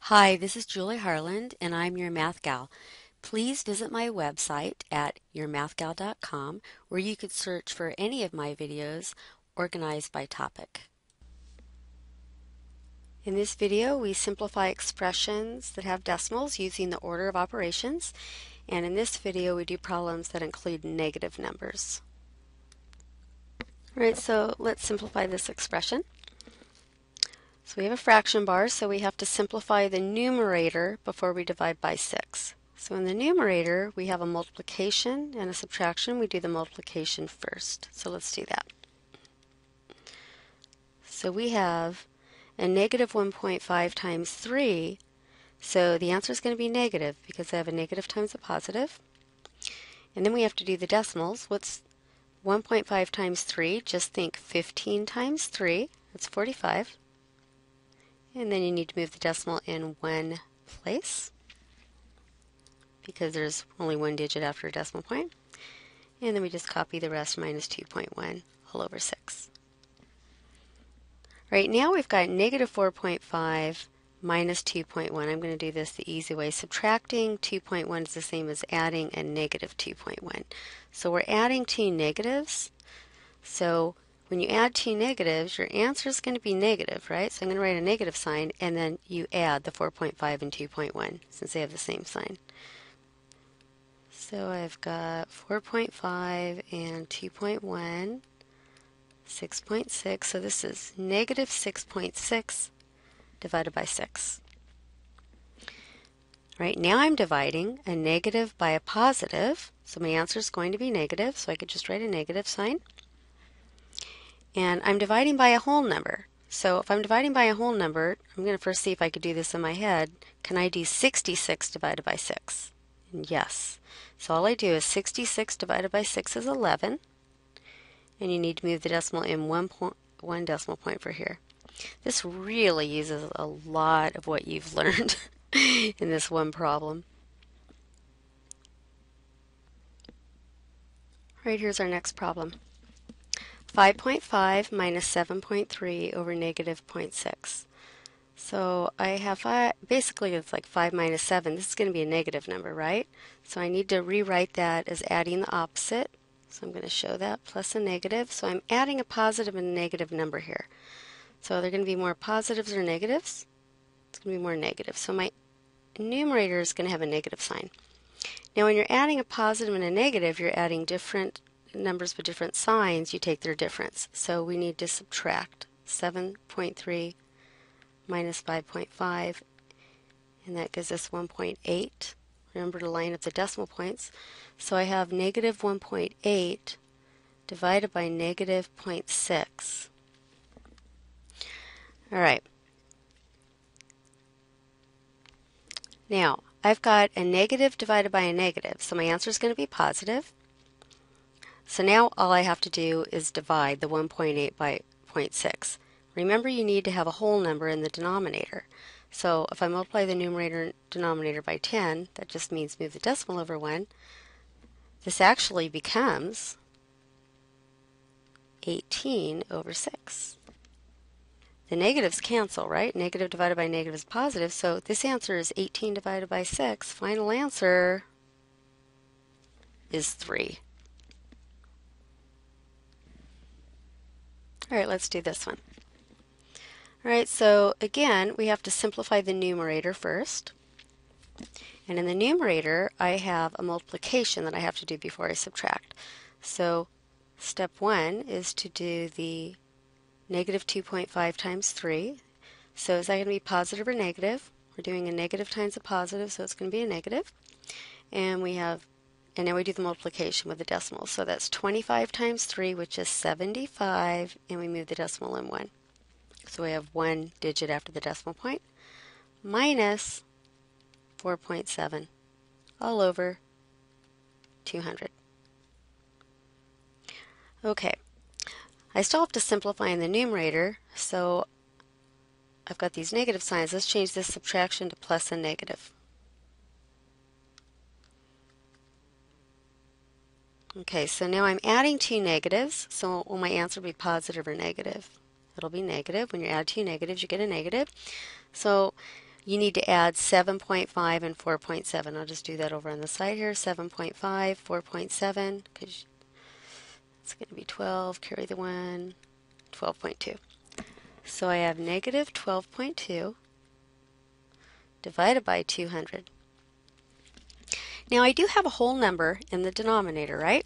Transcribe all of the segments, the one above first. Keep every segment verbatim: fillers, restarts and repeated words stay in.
Hi, this is Julie Harland, and I'm your Math Gal. Please visit my website at your math gal dot com, where you could search for any of my videos organized by topic. In this video, we simplify expressions that have decimals using the order of operations, and in this video, we do problems that include negative numbers. All right, so let's simplify this expression. So we have a fraction bar, so we have to simplify the numerator before we divide by six. So in the numerator, we have a multiplication and a subtraction. We do the multiplication first. So let's do that. So we have a negative one point five times three. So the answer is going to be negative because I have a negative times a positive. And then we have to do the decimals. What's one point five times three? Just think fifteen times three. That's forty-five. And then you need to move the decimal in one place because there's only one digit after a decimal point. And then we just copy the rest, minus two point one all over six. Right now we've got negative four point five minus two point one. I'm going to do this the easy way. Subtracting two point one is the same as adding a negative two point one. So we're adding two negatives. So when you add two negatives, your answer is going to be negative, right? So I'm going to write a negative sign, and then you add the four point five and two point one, since they have the same sign. So I've got four point five and two point one, six point six. So this is negative six point six divided by six. Right now I'm dividing a negative by a positive, so my answer is going to be negative, so I could just write a negative sign. And I'm dividing by a whole number. So if I'm dividing by a whole number, I'm going to first see if I could do this in my head. Can I do sixty-six divided by six? And yes. So all I do is sixty-six divided by six is eleven. And you need to move the decimal in one, point, one decimal point for here. This really uses a lot of what you've learned in this one problem. Right, here's our next problem. five point five minus seven point three over negative zero point six. So I have five, basically it's like five minus seven. This is going to be a negative number, right? So I need to rewrite that as adding the opposite. So I'm going to show that plus a negative. So I'm adding a positive and a negative number here. So they're going to be more positives or negatives. It's going to be more negative. So my numerator is going to have a negative sign. Now when you're adding a positive and a negative, you're adding different numbers with different signs. You take their difference. So we need to subtract seven point three minus five point five, and that gives us one point eight. Remember to line up the decimal points. So I have negative one point eight divided by negative zero point six. All right. Now, I've got a negative divided by a negative, so my answer is going to be positive. So now all I have to do is divide the one point eight by zero point six. Remember, you need to have a whole number in the denominator. So if I multiply the numerator and denominator by ten, that just means move the decimal over one. This actually becomes eighteen over six. The negatives cancel, right? Negative divided by negative is positive, so this answer is eighteen divided by six. Final answer is three. All right, let's do this one. All right, so again, we have to simplify the numerator first. And in the numerator, I have a multiplication that I have to do before I subtract. So step one is to do the negative two point five times three. So is that going to be positive or negative? We're doing a negative times a positive, so it's going to be a negative. And we have And now we do the multiplication with the decimal. So that's twenty-five times three, which is seventy-five, and we move the decimal in one. So we have one digit after the decimal point, minus four point seven, all over two hundred. Okay, I still have to simplify in the numerator, so I've got these negative signs. Let's change this subtraction to plus and negative. Okay, so now I'm adding two negatives, so will my answer be positive or negative? It'll be negative. When you add two negatives, you get a negative. So you need to add seven point five and four point seven. I'll just do that over on the side here. seven point five, four point seven, because it's going to be twelve, carry the one, twelve point two. So I have negative twelve point two divided by two hundred. Now I do have a whole number in the denominator, right?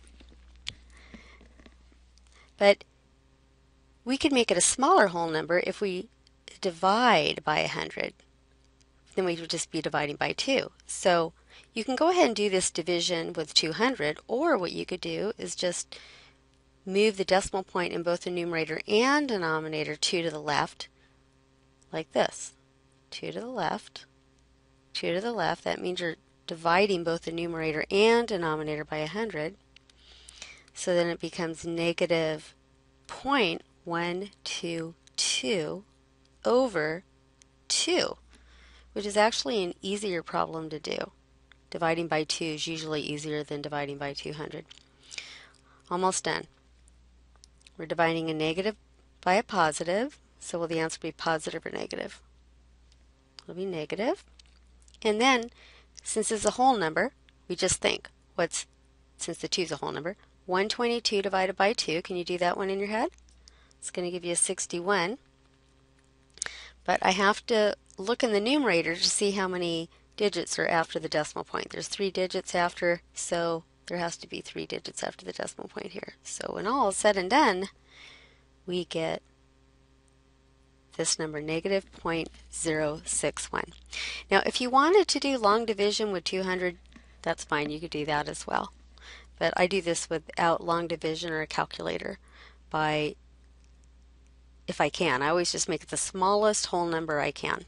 But we could make it a smaller whole number if we divide by one hundred. Then we would just be dividing by two. So you can go ahead and do this division with two hundred, or what you could do is just move the decimal point in both the numerator and denominator two to the left, like this. two to the left, two to the left. That means you're dividing both the numerator and denominator by one hundred. So then it becomes negative zero point one two two over two, which is actually an easier problem to do. Dividing by two is usually easier than dividing by two hundred. Almost done. We're dividing a negative by a positive, so will the answer be positive or negative? It'll be negative. And then, since it's a whole number, we just think, what's, since the two is a whole number, one hundred twenty-two divided by two, can you do that one in your head? It's going to give you a sixty-one. But I have to look in the numerator to see how many digits are after the decimal point. There's three digits after, so there has to be three digits after the decimal point here. So when all is said and done, we get this number, negative zero point zero six one. Now if you wanted to do long division with two hundred, that's fine, you could do that as well. But I do this without long division or a calculator by, if I can, I always just make it the smallest whole number I can.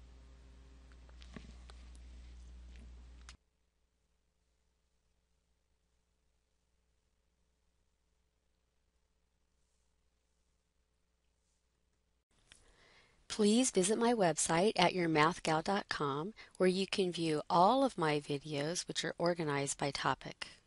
Please visit my website at your math gal dot com, where you can view all of my videos, which are organized by topic.